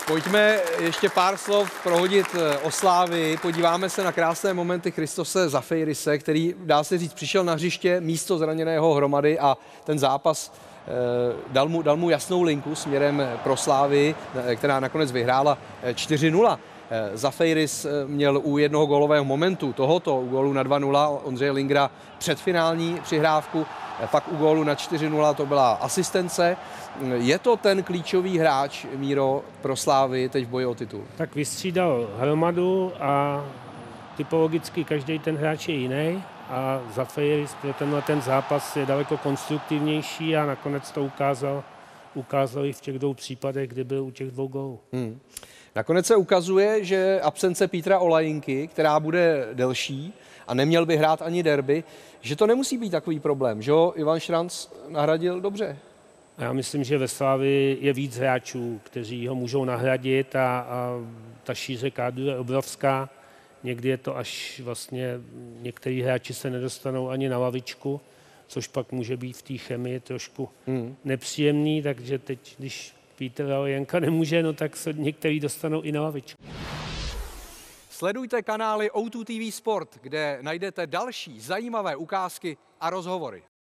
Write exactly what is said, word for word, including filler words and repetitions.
Pojďme ještě pár slov prohodit o Slávii. Podíváme se na krásné momenty Christose Zafeirise, který, dá se říct, přišel na hřiště místo zraněného Hromady a ten zápas eh, dal mu, dal mu jasnou linku směrem pro Slávii, která nakonec vyhrála čtyři nula. Zafeiris měl u jednoho gólového momentu tohoto, u gólu na dva nula Ondřeje Lingra předfinální přihrávku, pak u gólu na čtyři nula to byla asistence. Je to ten klíčový hráč, Míro, pro Slávy teď v boji o titul? Tak vystřídal Hromadu a typologicky každý ten hráč je jiný a Zafeiris pro tenhle ten zápas je daleko konstruktivnější a nakonec to ukázal, ukázal i v těch dvou případech, kdy byl u těch dvou gólů. Hmm. Nakonec se ukazuje, že absence Petra Olajinky, která bude delší a neměl by hrát ani derby, že to nemusí být takový problém, že ho Ivan Šranc nahradil dobře. Já myslím, že ve Slavii je víc hráčů, kteří ho můžou nahradit a, a ta šíře kádru je obrovská. Někdy je to až vlastně, některý hráči se nedostanou ani na lavičku, což pak může být v té chemii trošku hmm. nepříjemný, takže teď, když Petr Olajinka nemůže, no tak se některý dostanou i na lavičku. Sledujte kanály O dva T V Sport, kde najdete další zajímavé ukázky a rozhovory.